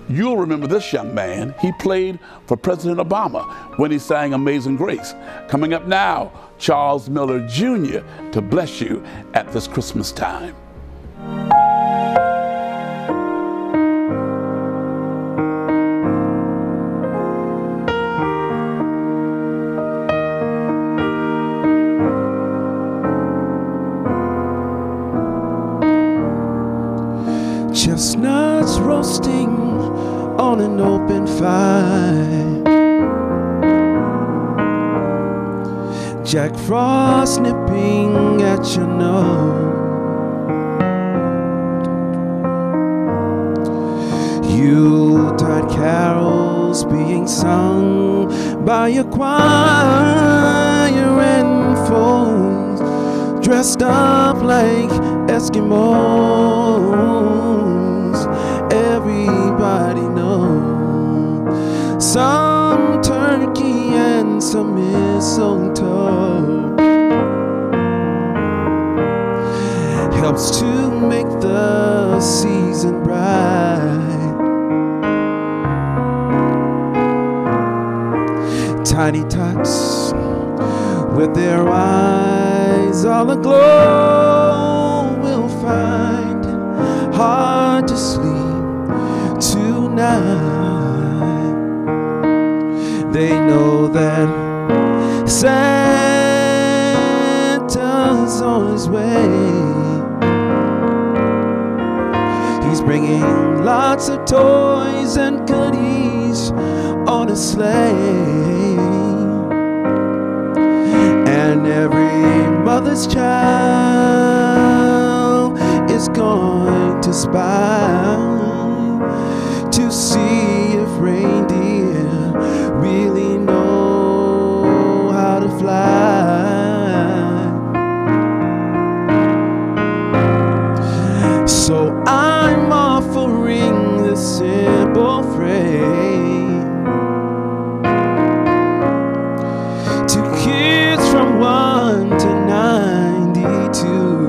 You'll remember this young man. He played for President Obama when he sang Amazing Grace. Coming up now, Charles Miller Jr. to bless you at this Christmas time. Chestnuts roasting on an open fire, Jack Frost nipping at your nose, Yuletide carols being sung by a choir and folks dressed up like Eskimos. Everybody knows some turkey and some mistletoe helps to make the season bright. Tiny tots with their eyes all aglow will find it hard to sleep tonight. They know that Santa's on his way. He's bringing lots of toys and goodies on a sleigh, and every mother's child is going to spy to see if reindeer really know how to fly. So I'm offering this simple phrase to kids from 1 to 92.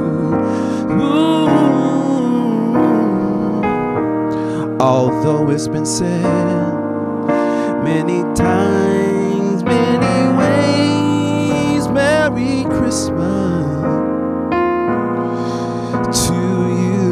Although it's been said many times, many ways, Merry Christmas to you.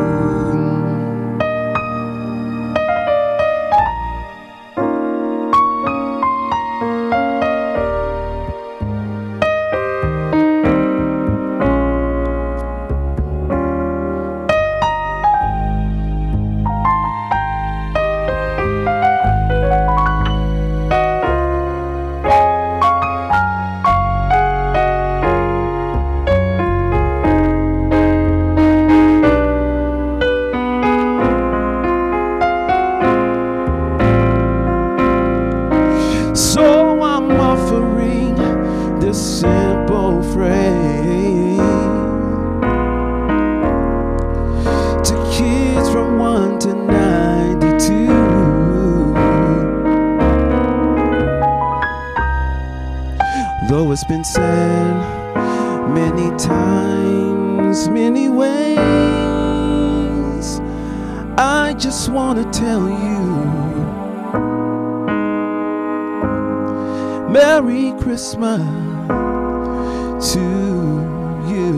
So I'm offering this simple phrase to kids from 1 to 92. Though it's been said many times, many ways, I just want to tell you, Merry Christmas to you.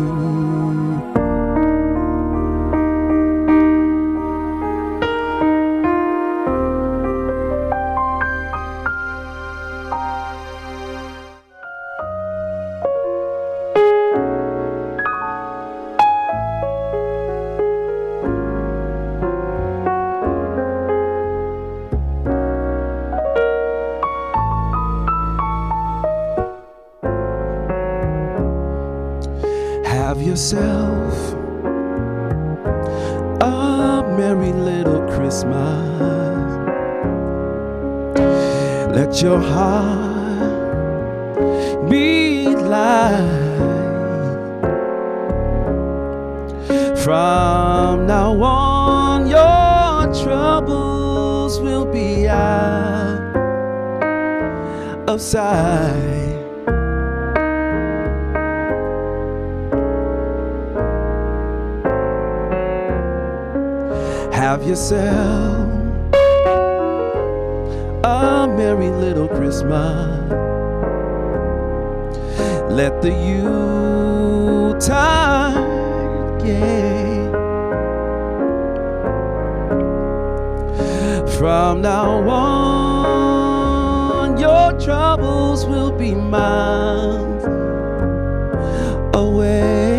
Have yourself a merry little Christmas. Let your heart be light. From now on, your troubles will be out of sight. Have yourself a merry little Christmas. Let the Yuletide gay. From now on, your troubles will be miles away.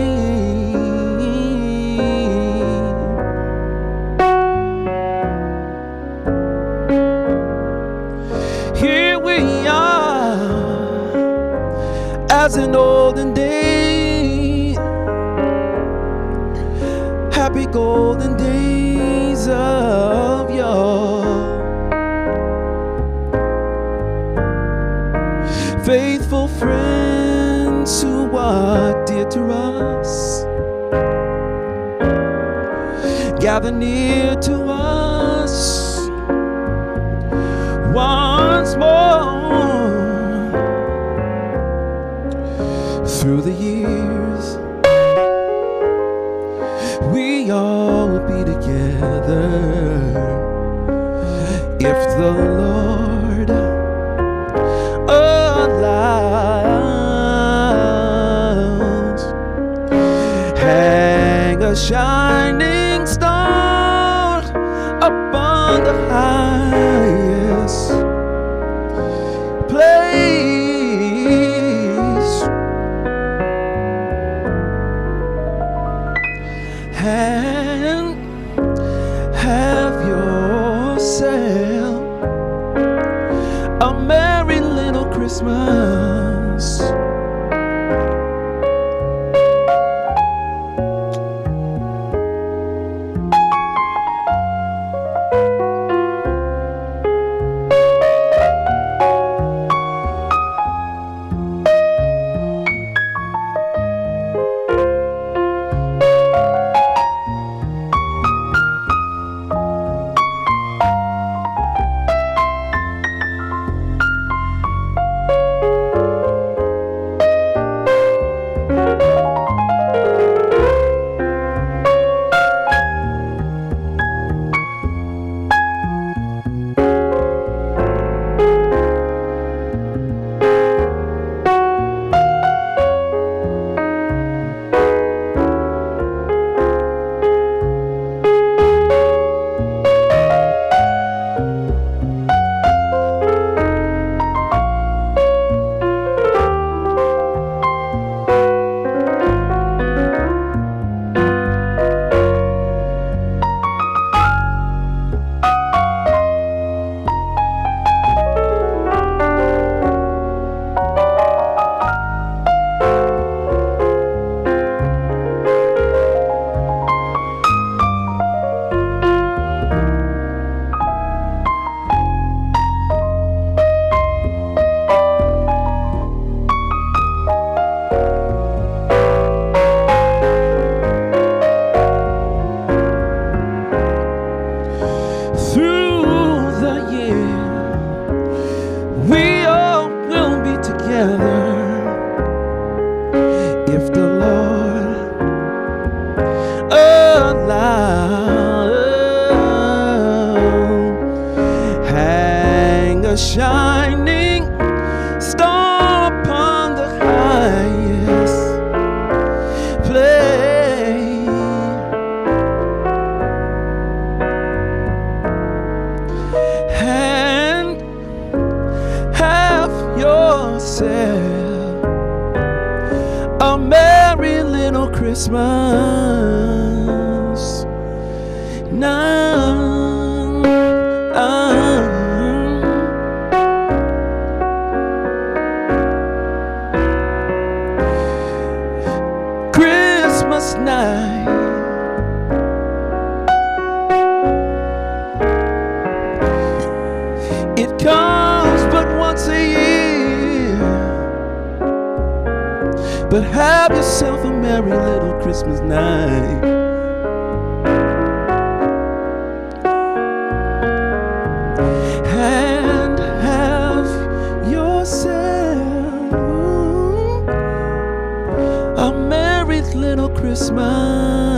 Here we are, as in olden days, happy golden days of yore. Faithful friends who are dear to us gather near to us once more. Through the years, we all will be together if the Lord allows. Hang a shining star upon the highest place, and have yourself a merry little Christmas. If the Lord allow, hang a shining star upon the highest place, and have yourself a merry little Christmas now. Christmas night, it comes but once a year, but have yourself a merry little Christmas night. And have yourself a merry little Christmas.